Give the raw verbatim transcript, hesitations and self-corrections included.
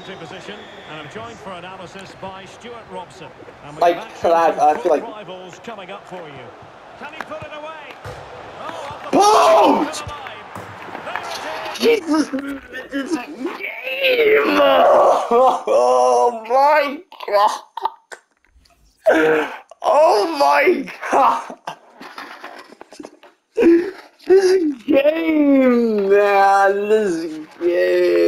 penalty position, and I'm joined for analysis by Stuart Robson. And we Like, have for that, I feel like... rivals coming up for you. Can he put it away? Oh, Boom! There it is. Jesus, this is a game! Oh my god! Oh my god! This game, man! This game!